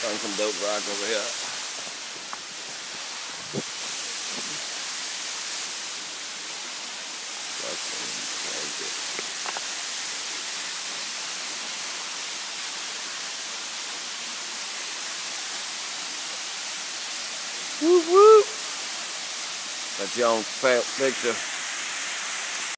Found some dope rock over here. Whoop whoop. That's your own picture.